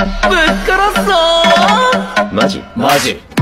ぶっ殺すぞー。 マジ